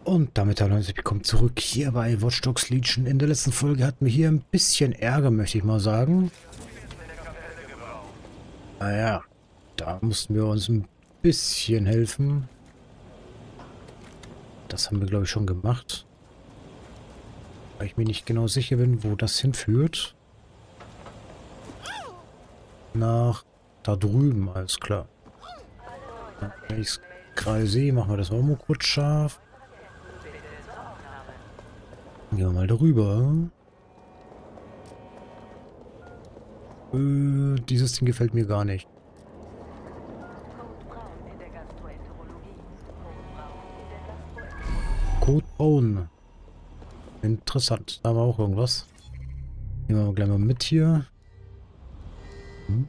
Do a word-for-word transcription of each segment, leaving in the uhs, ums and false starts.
Und damit hallo und herzlich willkommen zurück hier bei Watch Dogs Legion. In der letzten Folge hatten wir hier ein bisschen Ärger, möchte ich mal sagen. Naja, da mussten wir uns ein bisschen helfen. Das haben wir, glaube ich, schon gemacht. Weil ich mir nicht genau sicher bin, wo das hinführt. Nach da drüben, alles klar. Ja, wenn ich es gerade sehe, machen wir das auch mal kurz scharf. Gehen wir mal darüber. Äh, dieses Ding gefällt mir gar nicht. Code Braun. Interessant. Da haben wir auch irgendwas. Nehmen wir gleich mal mit hier. Hm.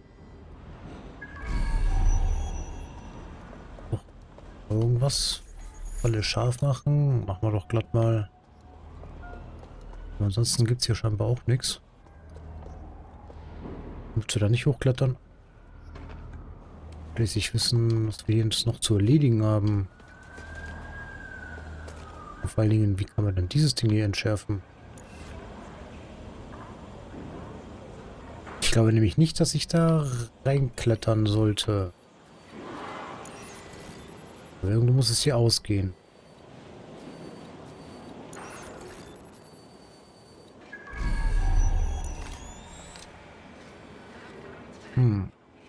Noch irgendwas. Falle scharf machen. Machen wir doch glatt mal. Ansonsten gibt es hier scheinbar auch nichts. Willst du da nicht hochklettern? Will ich wissen, was wir jetzt noch zu erledigen haben. Und vor allen Dingen, wie kann man denn dieses Ding hier entschärfen? Ich glaube nämlich nicht, dass ich da reinklettern sollte. Aber irgendwo muss es hier ausgehen. Hm.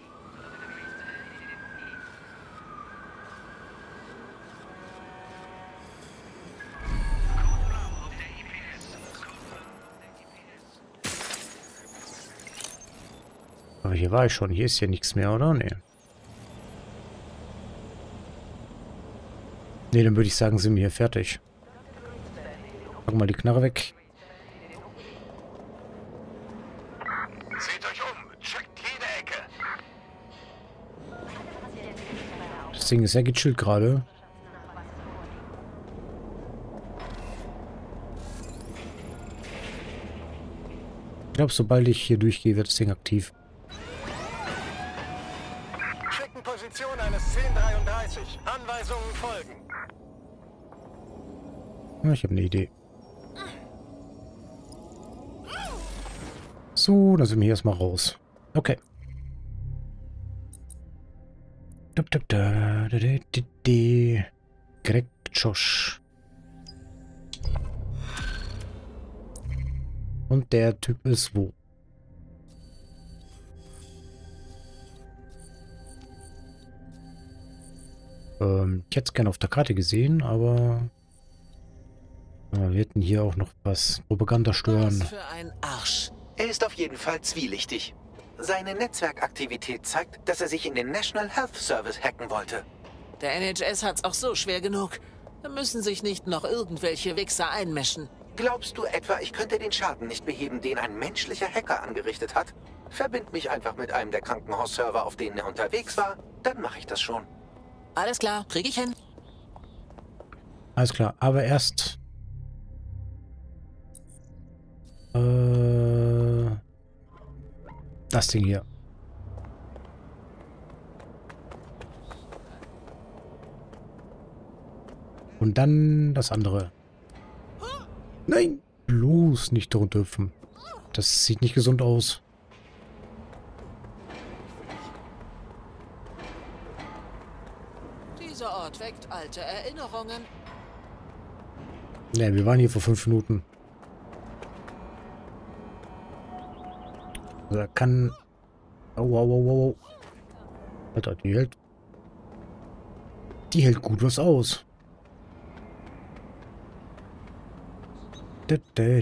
Aber hier war ich schon. Hier ist ja nichts mehr, oder? Nee. Nee, dann würde ich sagen, sind wir hier fertig. Packen mal die Knarre weg. Seht euch um, checkt jede Ecke. Das Ding ist ja gechillt gerade. Ich glaube, sobald ich hier durchgehe, wird das Ding aktiv. Schicken Position eines zehn dreiunddreißig. Anweisungen folgen. Ja, ich habe eine Idee. So, dann sind wir hier erstmal raus. Okay. Dup, dup, da, da, da, da, da. Greg Josh. Und der Typ ist wo? Ähm, ich hätte es gerne auf der Karte gesehen, aber äh, wir hätten hier auch noch was. Propaganda stören. Was für ein Arsch. Er ist auf jeden Fall zwielichtig. Seine Netzwerkaktivität zeigt, dass er sich in den National Health Service hacken wollte. Der N H S hat's auch so schwer genug. Da müssen sich nicht noch irgendwelche Wichser einmischen. Glaubst du etwa, ich könnte den Schaden nicht beheben, den ein menschlicher Hacker angerichtet hat? Verbind mich einfach mit einem der Krankenhausserver, auf denen er unterwegs war, dann mache ich das schon. Alles klar, krieg ich hin. Alles klar, aber erst äh, das Ding hier. Und dann das andere. Nein! Bloß nicht drunter hüpfen. Das sieht nicht gesund aus. Dieser Ort weckt alte Erinnerungen. Ne, wir waren hier vor fünf Minuten. Also da kann... Oh, wow, wow, wow. Alter, die hält... Die hält gut was aus. Wir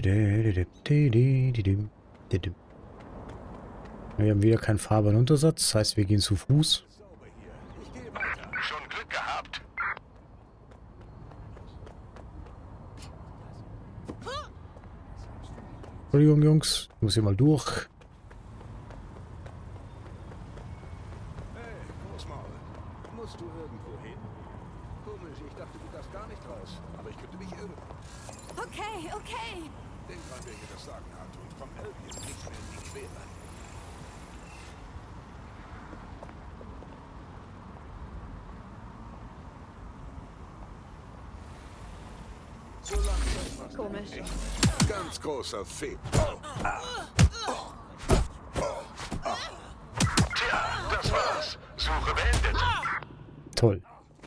haben wieder keinen fahrbaren Untersatz, das heißt, wir gehen zu Fuß. Schon Glück gehabt. Entschuldigung, Jungs, ich muss hier mal durch. Hey, Großmaul. Musst du irgendwo hin? Komisch, ich dachte, du darfst gar nicht raus. Aber ich könnte mich irren. Okay, okay. Denk dran, wer hier das Sagen hat. Und vom Albion nichts mehr in die Quere. Komisch. Ganz großer Fe. Tja, das war's. Suche beendet. Toll.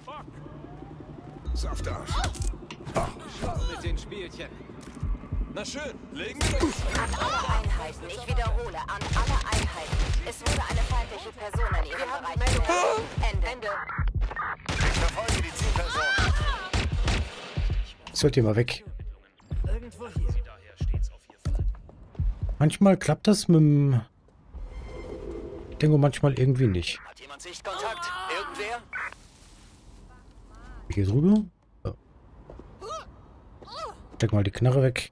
Saftarsch. Mit den Spielchen. Na schön, legen wir los. An alle Einheiten, ich wiederhole, an alle Einheiten. Es wurde eine feindliche Person in ihrem Bereich gemeldet. Ende. Ende. Ich verfolge die Zielperson. Sollt ihr mal weg. Irgendwo hier. Manchmal klappt das mit dem Dingo, manchmal irgendwie nicht. Hat jemand Sichtkontakt? Irgendwer? Hier drüber. So. Steck mal die Knarre weg.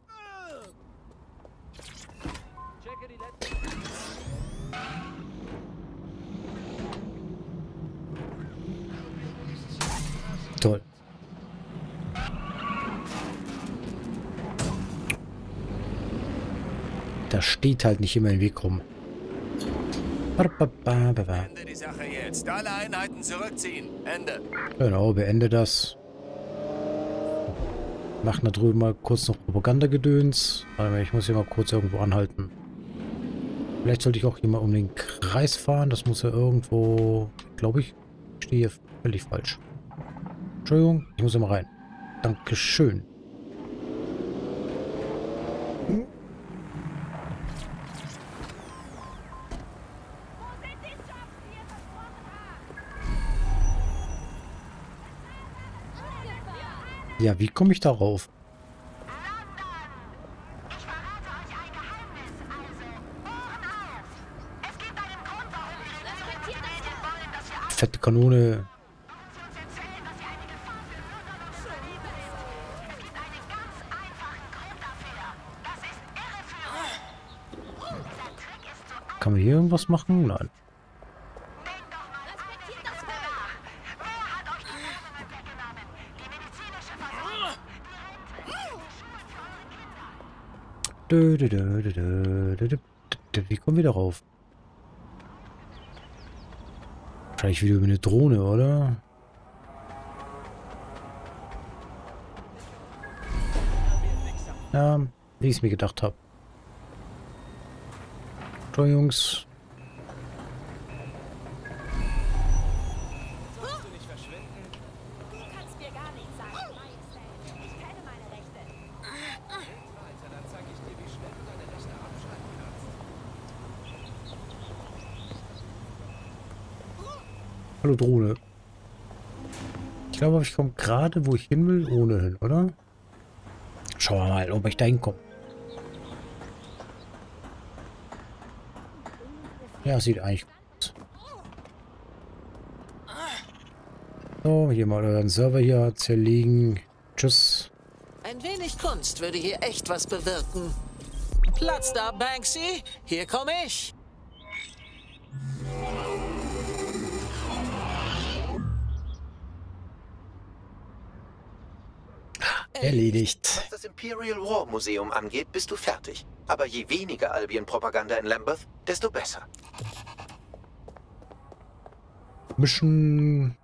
Toll. Da steht halt nicht immer im Weg rum. Ende die Sache jetzt. Alle Einheiten zurückziehen. Ende. Genau, beende das. Mach da drüben mal kurz noch Propagandagedöns. Aber ich muss hier mal kurz irgendwo anhalten. Vielleicht sollte ich auch hier mal um den Kreis fahren. Das muss ja irgendwo... Glaube ich, ich stehe hier völlig falsch. Entschuldigung, ich muss hier mal rein. Dankeschön. Ja, wie komme ich darauf? Ich verrate euch ein Geheimnis, also Ohren auf. Es gibt einen Grund, warum wir in unseren Medien wollen, dass wir Fette Kanone. Sie uns erzählen, dass ihr eine Gefahr für London und Schwerin ist. Es gibt einen ganz einfachen Grund dafür. Das ist Irreführung. Dieser Trick ist so einfach. Kann man hier irgendwas machen? Nein. Denkt doch mal eine Sekunde nach. Wer hat euch die Wohnungen weggenommen? Die medizinische Versorgung, die Rente, die Schulen für eure Kinder. Dö, dö, dö, dö, dö, dö, dö, dö. Wie kommen wir darauf? Wahrscheinlich wieder über eine Drohne, oder? Ja, wie ich es mir gedacht habe. So, Jungs. Du kannst mir gar nichts sagen, Majestät. Ich kenne meine Rechte. Alter, dann zeig ich dir, wie schnell du deine Rechte abschreiben kannst. Hallo Drohne. Ich glaube, ich komme gerade, wo ich hin will, ohne hin, oder? Schauen wir mal, ob ich da hinkomme. Ja, sieht eigentlich gut aus. So, hier mal euren Server hier zerlegen. Tschüss. Ein wenig Kunst würde hier echt was bewirken. Platz da, Banksy. Hier komme ich. Erledigt. Was das Imperial War Museum angeht, bist du fertig. Aber je weniger Albion-Propaganda in Lambeth, desto besser. Mission.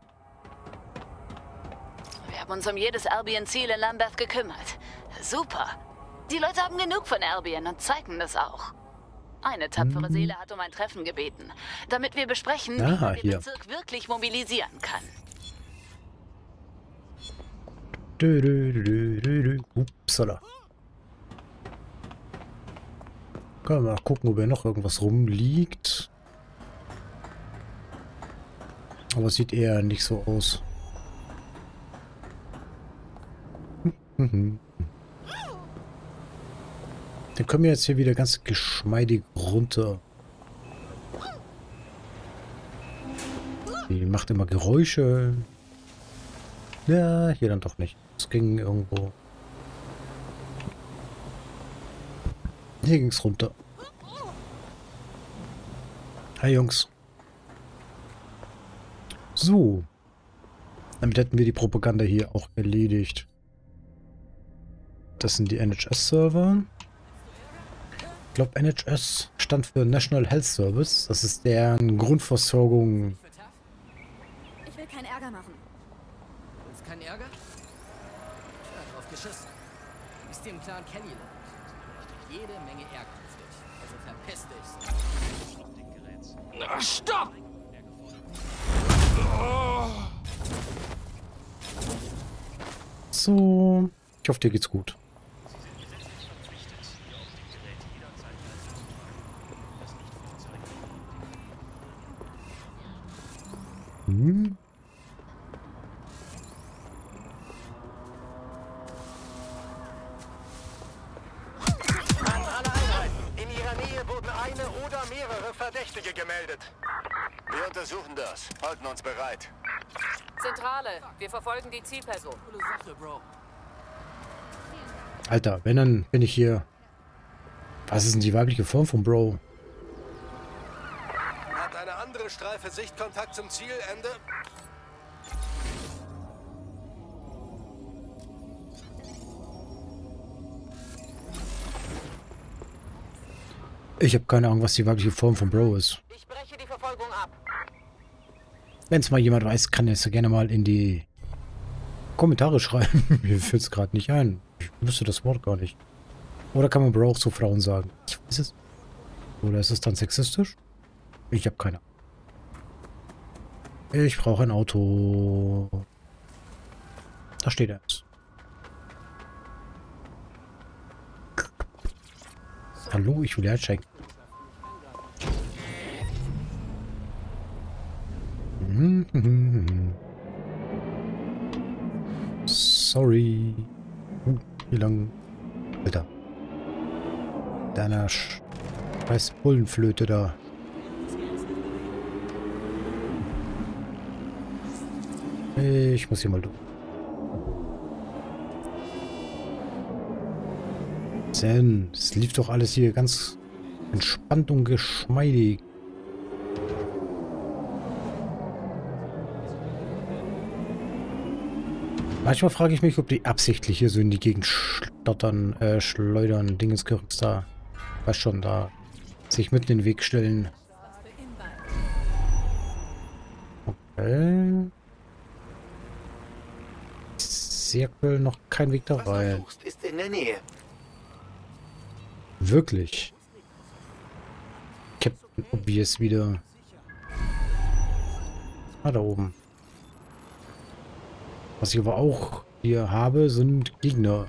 Wir haben uns um jedes Albion-Ziel in Lambeth gekümmert. Super. Die Leute haben genug von Albion und zeigen das auch. Eine tapfere Hm. Seele hat um ein Treffen gebeten, damit wir besprechen, Ah, wie man den hier. Bezirk wirklich mobilisieren kann. Dö, dö, dö, dö, dö. Upsala. Können wir mal gucken, ob hier noch irgendwas rumliegt. Aber es sieht eher nicht so aus. Mhm. Dann können wir jetzt hier wieder ganz geschmeidig runter. Die macht immer Geräusche. Ja, hier dann doch nicht. Es ging irgendwo. Hier ging es runter. Hi Jungs. So. Damit hätten wir die Propaganda hier auch erledigt. Das sind die N H S-Server. Ich glaube, N H S stand für National Health Service. Das ist deren Grundversorgung. Ich will keinen Ärger machen. Willst keinen Ärger? Tja, drauf geschissen. Bist ihr im Clan Kenny Load? Jede Menge Ehrgeiz durch. Also verpiss dich. Ach, stopp! So. Ich hoffe, dir geht's gut. Hm. An alle Einheiten. In Ihrer Nähe wurden eine oder mehrere Verdächtige gemeldet. Wir untersuchen das. Halten uns bereit. Zentrale, wir verfolgen die Zielperson. Coole Sache, Bro. Alter, wenn, dann bin ich hier. Was ist denn die weibliche Form von Bro? Hat eine andere Streife Sichtkontakt zum Zielende? Ich habe keine Ahnung, was die weibliche Form von Bro ist. Ich breche die Verfolgung ab. Wenn es mal jemand weiß, kann er es gerne mal in die Kommentare schreiben. Mir fällt es gerade nicht ein. Ich wüsste das Wort gar nicht. Oder kann man Bro auch zu Frauen sagen? Ich weiß es. Oder ist es dann sexistisch? Ich habe keine Ahnung. Ich brauche ein Auto. Da steht eins. Hallo, ich will ja checken. Sorry. Uh, wie lang? Alter. Deiner scheiß Bullenflöte da. Ich muss hier mal durch. Zen, es lief doch alles hier ganz entspannt und geschmeidig. Manchmal frage ich mich, ob die absichtlich hier so in die Gegend stottern, äh, schleudern, Dingenskirks da. Weiß schon, da sich mitten in den Weg stellen. Okay. Zirkel, noch kein Weg da rein. Ist in der Nähe. Wirklich. Captain Obvious wieder. Ah, da oben. Was ich aber auch hier habe, sind Gegner.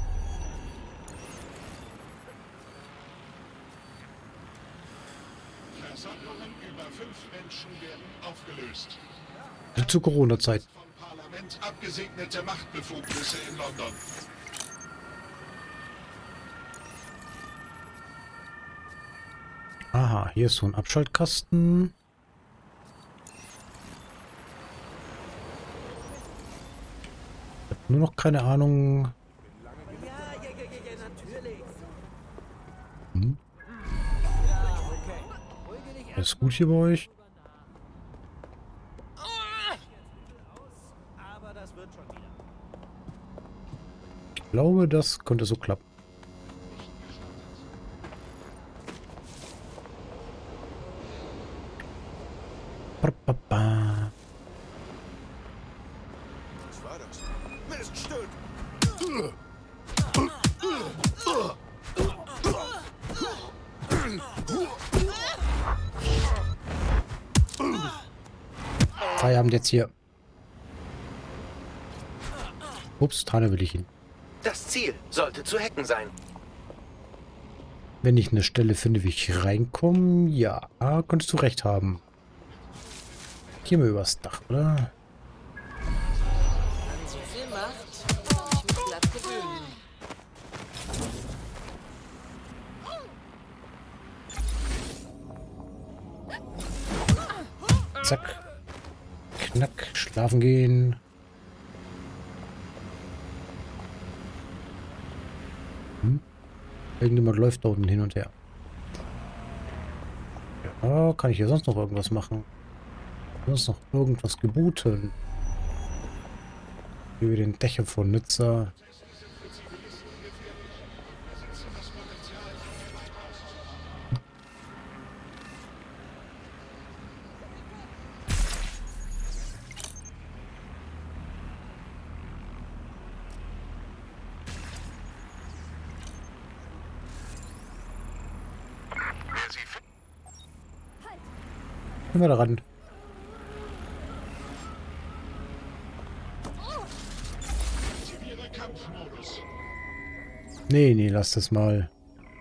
Versammlungen über fünf Menschen werden aufgelöst. Zu Corona-Zeit. Vom Parlament abgesegnete Machtbefugnisse in London. Aha, hier ist so ein Abschaltkasten. Ich habe nur noch keine Ahnung. Hm? Alles gut hier bei euch? Ich glaube, das könnte so klappen. Ba-ba-ba. Was war das? Miststück! Feierabend jetzt hier. Ups, Tane will ich hin. Das Ziel sollte zu hacken sein. Wenn ich eine Stelle finde, wie ich reinkomme, ja, könntest du recht haben. Gehen wir übers Dach, oder? So viel Macht, ich mich glatt gewöhnen. Zack. Knack, schlafen gehen. Hm? Irgendjemand läuft da unten hin und her. Ja, kann ich hier sonst noch irgendwas machen? Sonst noch irgendwas geboten? Über den Dächern von Nizza. Gehen wir da ran. Aktiviere Kampfmodus. Nee, nee, lass das mal.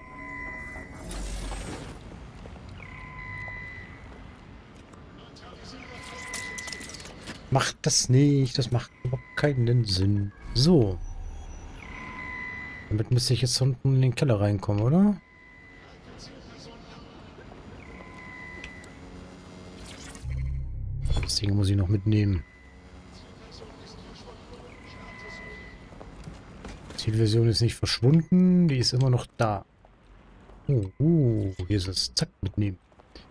Macht das nicht. Das macht überhaupt keinen Sinn. So. Damit müsste ich jetzt unten in den Keller reinkommen, oder? Das Ding muss ich noch mitnehmen. Zielversion ist nicht verschwunden. Die ist immer noch da. Oh, uh, hier ist es. Zack, mitnehmen.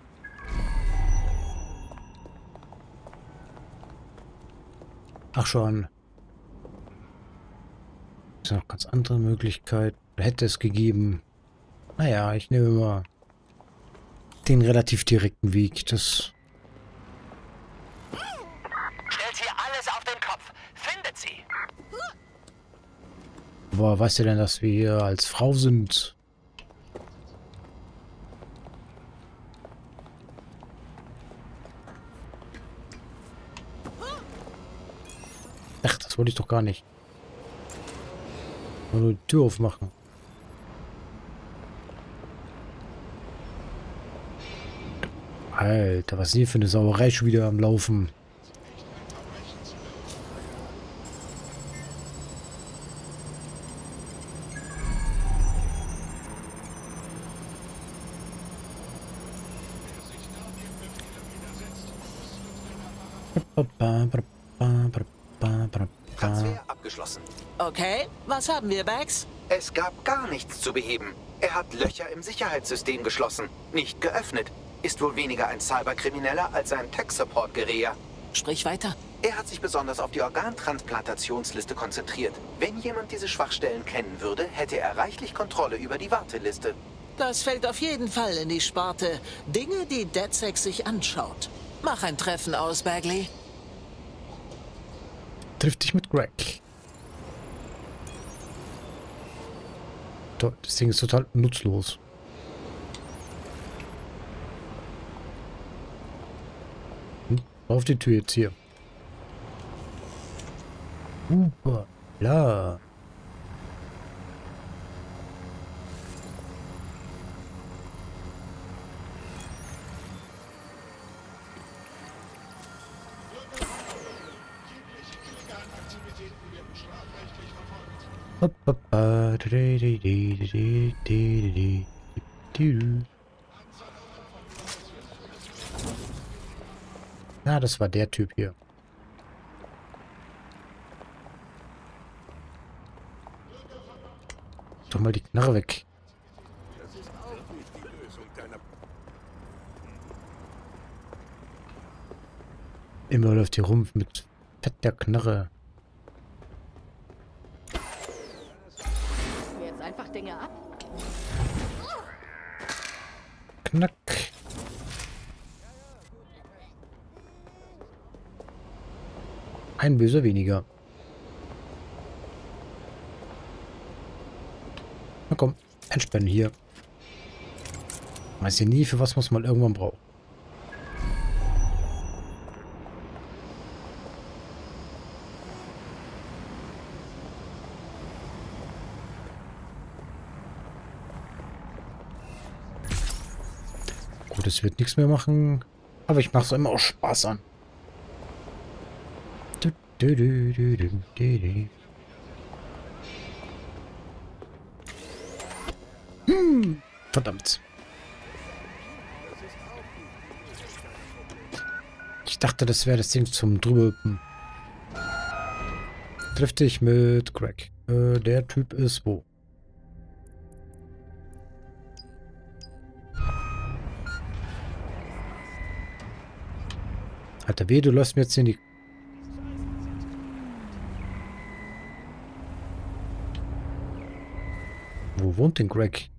Ach schon. Ist noch ganz andere Möglichkeit. Hätte es gegeben. Naja, ich nehme mal den relativ direkten Weg. Das. Stellt hier alles auf den Kopf. Findet sie. Woher weißt du denn, dass wir hier als Frau sind? Ach, das wollte ich doch gar nicht. Nur die Tür aufmachen. Alter, was ist hier für eine Sauerei schon wieder am Laufen? Transfer abgeschlossen. Okay, was haben wir, Bags? Es gab gar nichts zu beheben. Er hat Löcher im Sicherheitssystem geschlossen, nicht geöffnet. Ist wohl weniger ein Cyberkrimineller als ein Tech-Support-Geräer. Sprich weiter. Er hat sich besonders auf die Organtransplantationsliste konzentriert. Wenn jemand diese Schwachstellen kennen würde, hätte er reichlich Kontrolle über die Warteliste. Das fällt auf jeden Fall in die Sparte Dinge, die DedSec sich anschaut. Mach ein Treffen aus, Bagley. Triff dich mit Greg. Das Ding ist total nutzlos. Hm, auf die Tür jetzt hier. Super. Ja. Na, das war der Typ hier. Doch mal die Knarre weg. Immer läuft hier rum mit Fett der Knarre. Jetzt einfach Dinge ab. Knack. Ein Böser weniger. Na komm, entspannen hier. Weiß ja nie, für was muss man irgendwann brauchen. Gut, es wird nichts mehr machen. Aber ich mache es immer auch Spaß an. Du, du, du, du, du, du, du. Hm, verdammt. Ich dachte, das wäre das Ding zum drüberhüpfen. Triff dich mit Greg. Äh, der Typ ist wo? Alter, weh, du läufst mir jetzt in die... Wo wohnt denn Greg?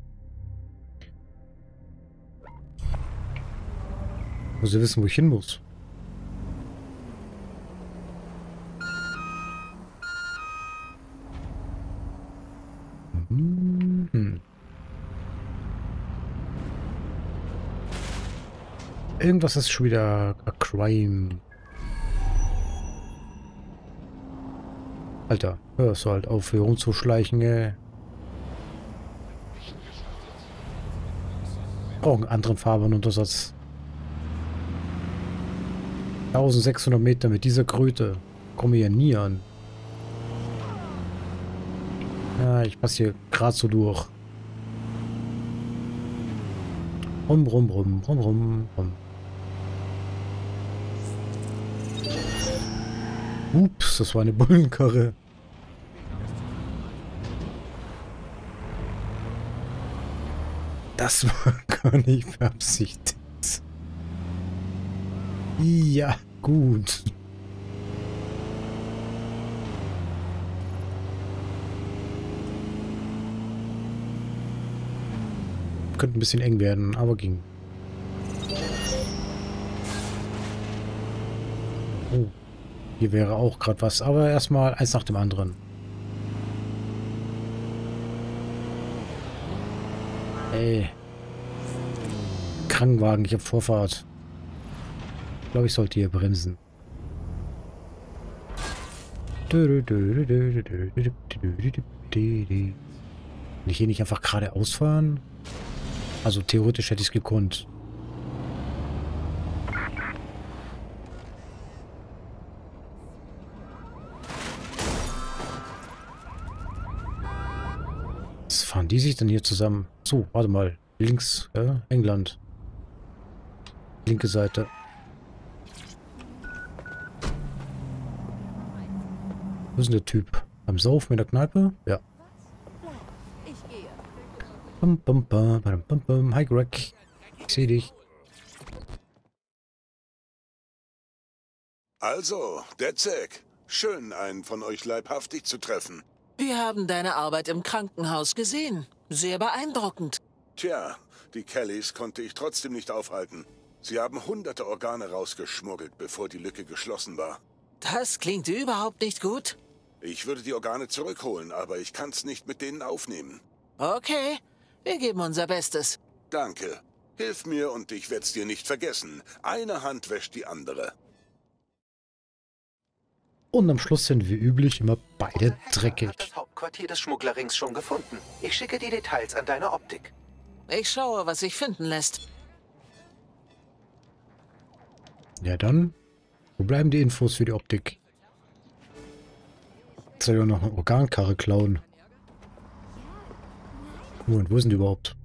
Muss ja wissen, wo ich hin muss. Hm. irgendwas ist schon wieder a crime. Alter, hörst du halt auf, hier rumzuschleichen, ey. Brauchen einen anderen Fahrbahnuntersatz. eintausendsechshundert Meter mit dieser Kröte. Komme hier nie an. Ja, ich passe hier gerade so durch. Rum, rum, rum, rum, rum, rum. Ups, das war eine Bullenkarre. Das war gar nicht beabsichtigt. Ja, gut. Könnte ein bisschen eng werden, aber ging. Oh, hier wäre auch gerade was, aber erstmal eins nach dem anderen. Ey. Krankenwagen, ich habe Vorfahrt. Ich glaube, ich sollte hier bremsen. Kann ich hier nicht einfach geradeaus fahren? Also theoretisch hätte ich es gekonnt. Was fahren die sich denn hier zusammen? So, warte mal. Links, ja, England. Linke Seite. Wo ist denn der Typ? Beim Saufen in der Kneipe? Ja. Bum, bum, bum, bum, bum, bum. Hi Greg. Ich sehe dich. Also, Detzek. Schön, einen von euch leibhaftig zu treffen. Wir haben deine Arbeit im Krankenhaus gesehen. Sehr beeindruckend. Tja, die Kellys konnte ich trotzdem nicht aufhalten. Sie haben hunderte Organe rausgeschmuggelt, bevor die Lücke geschlossen war. Das klingt überhaupt nicht gut. Ich würde die Organe zurückholen, aber ich kann's nicht mit denen aufnehmen. Okay, wir geben unser Bestes. Danke. Hilf mir und ich werd's dir nicht vergessen. Eine Hand wäscht die andere. Und am Schluss sind wie üblich immer beide dreckig. Hat das Hauptquartier des Schmugglerrings schon gefunden. Ich schicke die Details an deine Optik. Ich schaue, was sich finden lässt. Ja dann, wo bleiben die Infos für die Optik? Jetzt soll ja noch eine Organkarre klauen. Oh, und wo sind die überhaupt?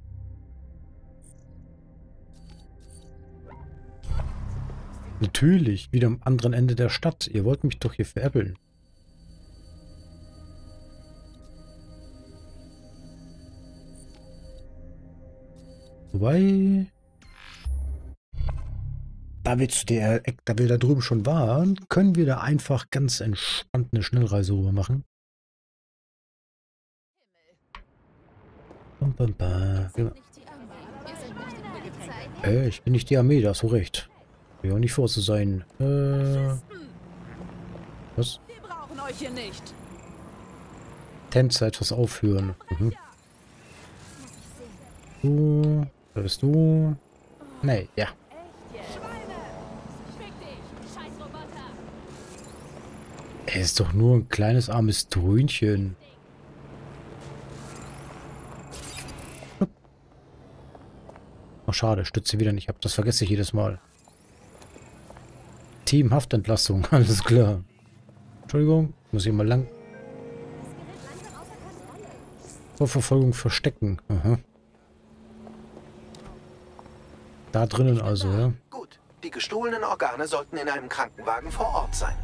Natürlich, wieder am anderen Ende der Stadt. Ihr wollt mich doch hier veräppeln. Wobei... Da wir, der, da wir da drüben schon waren, können wir da einfach ganz entspannt eine Schnellreise rüber machen. Bam, bam, bam. Äh, ich bin nicht die Armee, da hast du recht. Ich will auch nicht vor zu sein. Äh, was? Wir brauchen euch hier nicht. Tänzer etwas aufhören. Mhm. Du, da bist du. Nee, ja. Er ist doch nur ein kleines armes Dröhnchen. Oh, schade, stütze wieder nicht ab. Das vergesse ich jedes Mal. Teamhaftentlassung, alles klar. Entschuldigung, muss ich mal lang. Vor Verfolgung verstecken. Aha. Da drinnen also, ja. Gut, die gestohlenen Organe sollten in einem Krankenwagen vor Ort sein.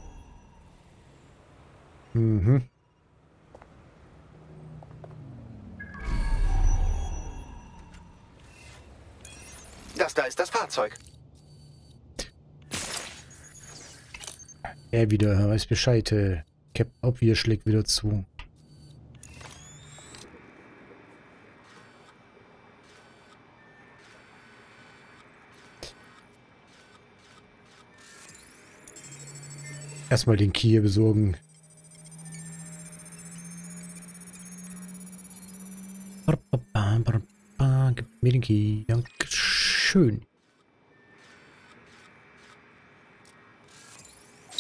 Mhm. Das da ist das Fahrzeug. Er wieder, weiß Bescheid. Äh, Captain Obvious schlägt wieder zu. Erstmal den Key besorgen. Gib mir den Key. Dankeschön.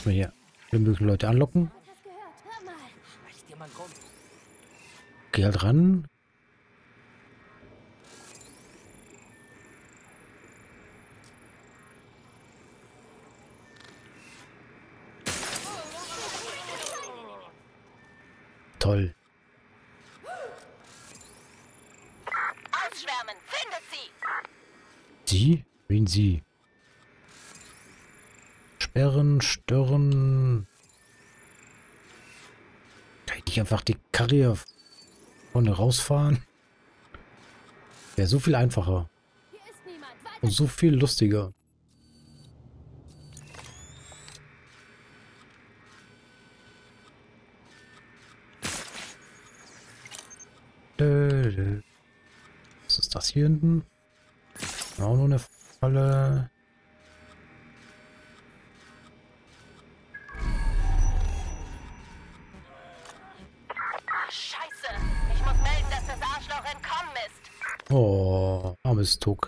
erstmal hier alle möglichen Leute anlocken. Geh halt ran. Toll. Ausschwärmen, findet sie! Sie? Wen sie? Sperren, stören. Kann ich nicht einfach die Karre vorne rausfahren? Wäre so viel einfacher. Und so viel lustiger. Was ist das hier hinten? Auch nur eine Falle. Ach, Scheiße! Ich muss melden, dass das Arschloch entkommen ist. Oh, armes Tuck.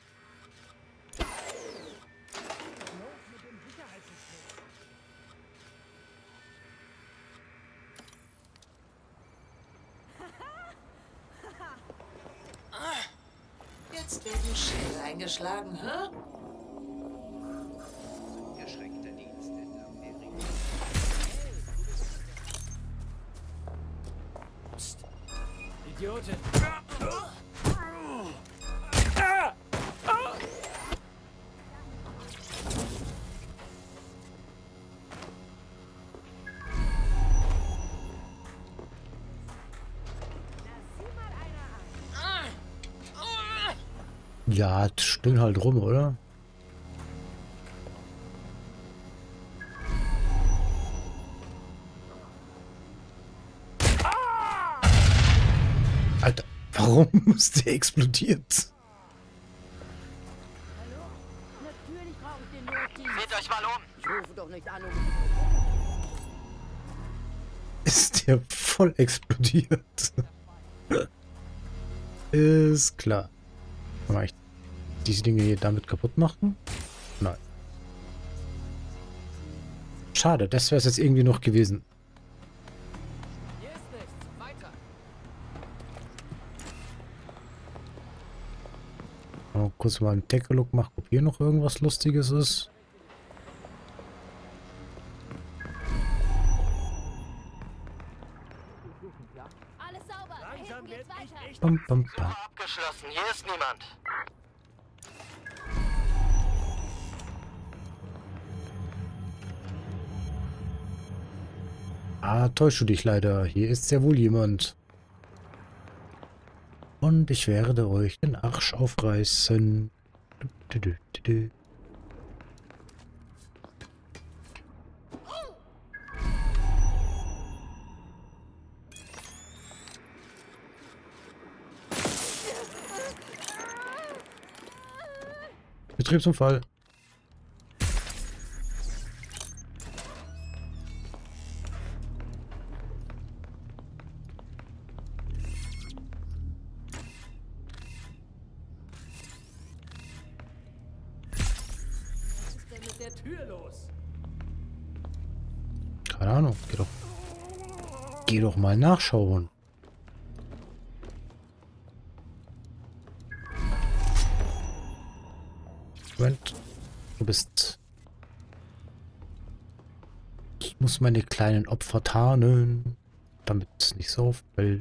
Jetzt werden Schäle eingeschlagen, hä? Geschreckter Dienst in Amerika. Psst. Idiotin. Ja, stöhn halt rum, oder? Alter, warum ist der explodiert? Seht euch mal um! Ich rufe doch nicht an, um... Ist der voll explodiert? Ist klar. Kann man echt diese Dinge hier damit kaputt machen? Nein. Schade, das wäre es jetzt irgendwie noch gewesen. Hier ist nichts. Weiter. Mal kurz mal einen Take-a-Look machen, ob hier noch irgendwas Lustiges ist. Alles sauber. Da hinten geht's weiter. Bam, bam, bam. Abgeschlossen, hier ist niemand. Ah, täuschst du dich leider. Hier ist sehr wohl jemand. Und ich werde euch den Arsch aufreißen. Du, du, du, du. Betriebsunfall. Was ist denn mit der Tür los? Keine Ahnung. Geh doch. Geh doch mal nachschauen. Moment. Du bist... Ich muss meine kleinen Opfer tarnen, damit es nicht so auffällt.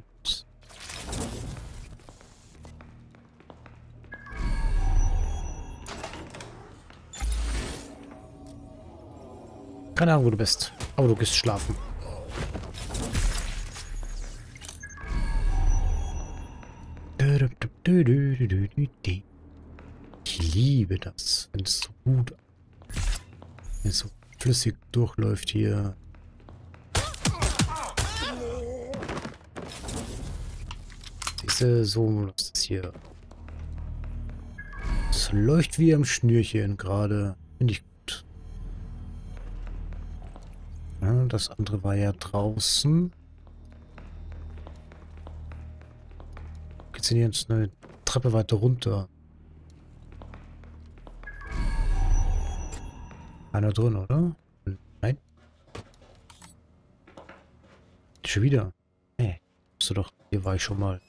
Keine Ahnung, wo du bist. Aber du gehst schlafen. Ich liebe das, wenn es so gut, wenn es so flüssig durchläuft hier. Siehste, so läuft es hier. Es läuft wie am Schnürchen gerade. Finde ich gut. Ja, das andere war ja draußen. Geht's denn jetzt eine Treppe weiter runter? Einer drin, oder? Nein. schon wieder. Nee, musst du doch. Hier war ich schon mal.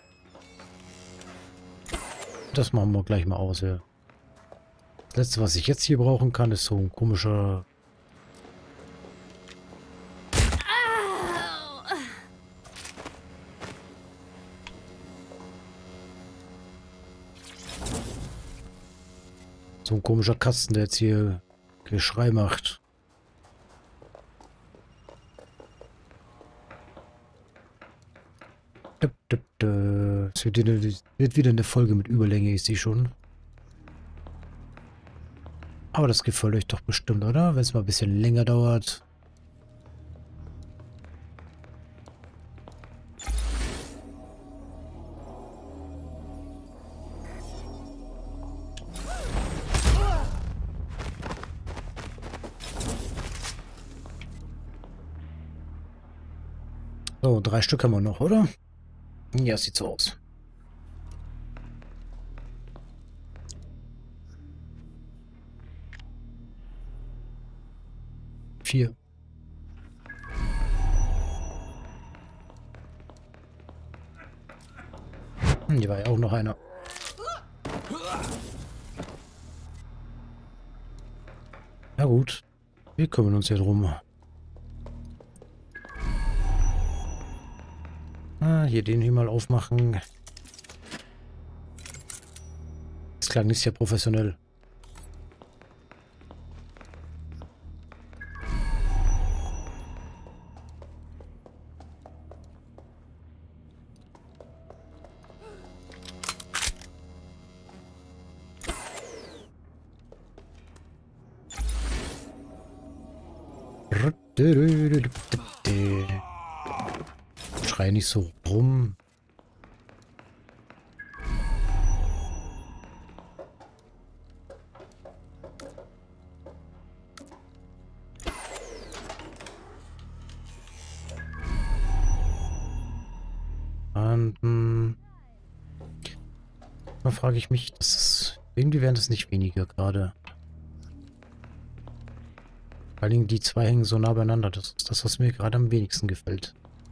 Das machen wir gleich mal aus, ja. Das letzte, was ich jetzt hier brauchen kann, ist so ein komischer... So ein komischer Kasten, der jetzt hier Geschrei macht. Es wird wieder, wird wieder eine Folge mit Überlänge, ist die schon. Aber das gefällt euch doch bestimmt, oder? Wenn es mal ein bisschen länger dauert. So, drei Stück haben wir noch, oder? Ja, sieht so aus. Vier. Hm, hier war ja auch noch einer. Ja gut, wir kümmern uns hier drum. Ah, hier den hier mal aufmachen. Das klang nicht sehr professionell. Schrei nicht so rum. Und hm, da frage ich mich, das ist, irgendwie wären das nicht weniger gerade. Vor allem die zwei hängen so nah beieinander. Das ist das, was mir gerade am wenigsten gefällt.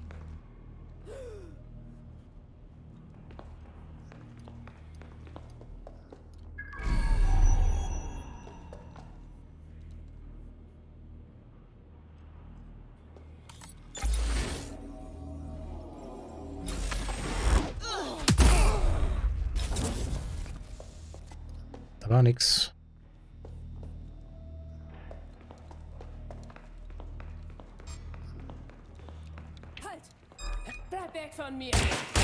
Da war nix. Bleib weg von mir.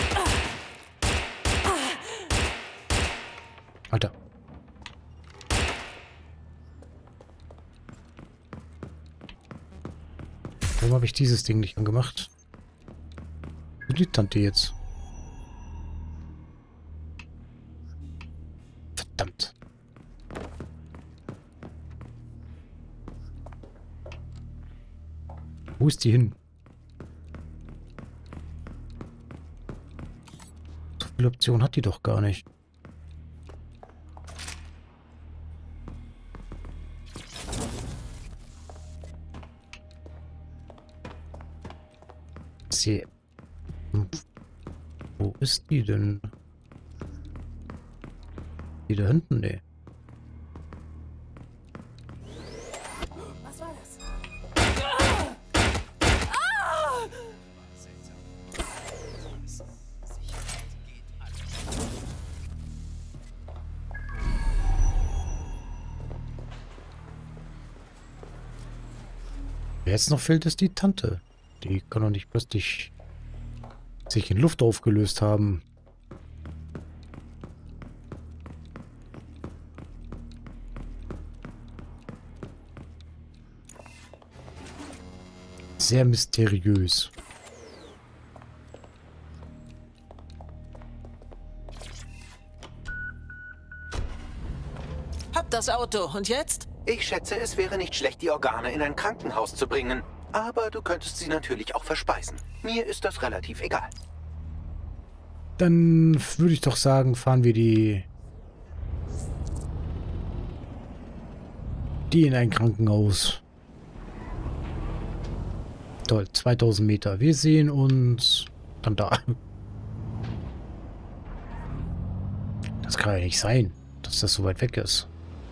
Alter. Warum habe ich dieses Ding nicht angemacht? Wo die Tante jetzt? Verdammt. Wo ist die hin? So viele Optionen hat die doch gar nicht. Sie. Wo ist die denn? Die da hinten? Nee. Was war das? Wer jetzt noch fehlt, ist die Tante. Die kann doch nicht plötzlich sich in Luft aufgelöst haben. Sehr mysteriös. Hab das Auto. Und jetzt? Ich schätze, es wäre nicht schlecht, die Organe in ein Krankenhaus zu bringen. Aber du könntest sie natürlich auch verspeisen. Mir ist das relativ egal. Dann würde ich doch sagen, fahren wir die... Die in ein Krankenhaus. Toll, zweitausend Meter. Wir sehen uns dann da. Das kann ja nicht sein, dass das so weit weg ist.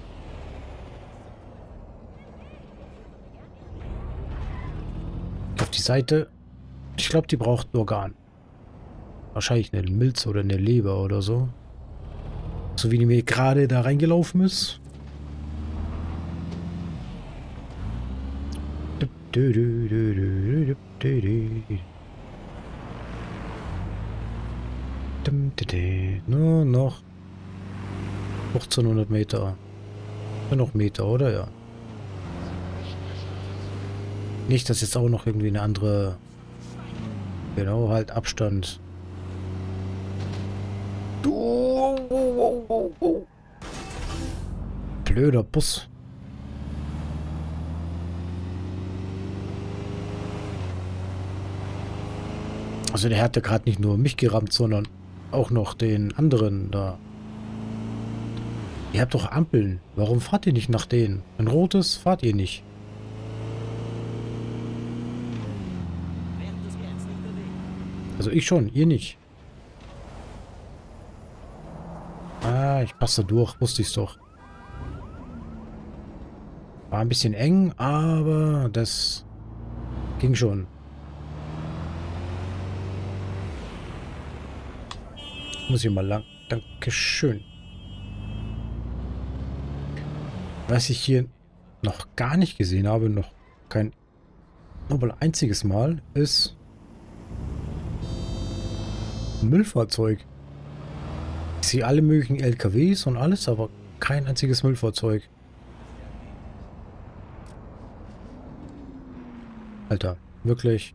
Auf die Seite. Ich glaube, die braucht ein Organ. Wahrscheinlich eine Milz oder eine Leber oder so. So wie die mir gerade da reingelaufen ist. Nur noch fünfzehnhundert Meter. Nur noch Meter, oder? Ja. Nicht, dass jetzt auch noch irgendwie eine andere... Genau, halt Abstand. Blöder Bus. Also der hatte gerade nicht nur mich gerammt, sondern auch noch den anderen da. Ihr habt doch Ampeln. Warum fahrt ihr nicht nach denen? Ein rotes fahrt ihr nicht. Also ich schon, ihr nicht. Ah, ich passe da durch, wusste ich's doch. War ein bisschen eng, aber das ging schon. Muss ich mal lang. Dankeschön. Was ich hier noch gar nicht gesehen habe, noch kein nur einziges Mal, ist ein Müllfahrzeug. Ich sehe alle möglichen L K Ws und alles, aber kein einziges Müllfahrzeug. Alter, wirklich.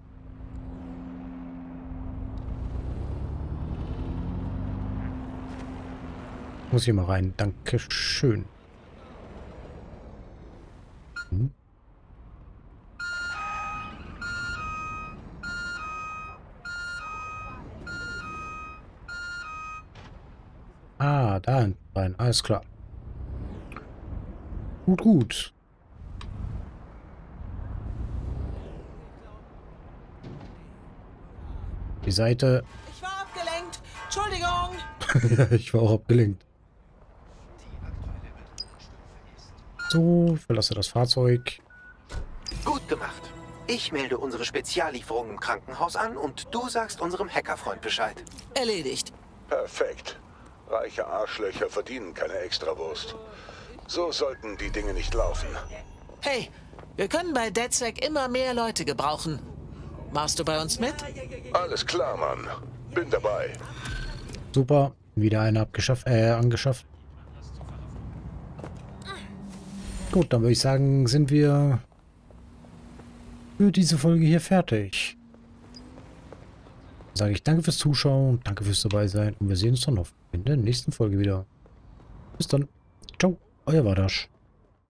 Muss hier mal rein. Dankeschön. Hm. Ah, da hinten rein. Alles klar. Gut, gut. Die Seite. Ich war abgelenkt. Entschuldigung. Ich war auch abgelenkt. So, verlasse das Fahrzeug. Gut gemacht. Ich melde unsere Speziallieferung im Krankenhaus an und du sagst unserem Hackerfreund Bescheid. Erledigt. Perfekt. Reiche Arschlöcher verdienen keine Extrawurst. So sollten die Dinge nicht laufen. Hey, wir können bei DedSec immer mehr Leute gebrauchen. Machst du bei uns mit? Alles klar, Mann. Bin dabei. Super. Wieder eine abgeschafft, äh, angeschafft. Gut, dann würde ich sagen, sind wir für diese Folge hier fertig. Dann sage ich danke fürs Zuschauen, danke fürs dabei sein und wir sehen uns dann noch in der nächsten Folge wieder. Bis dann. Ciao, euer Wadasch.